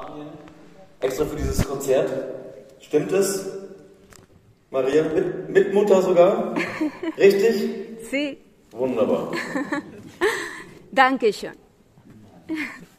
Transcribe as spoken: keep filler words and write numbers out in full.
Spanien, extra für dieses Konzert. Stimmt es? Maria, mit, mit Mutter sogar? Richtig? Sí. Wunderbar. Dankeschön.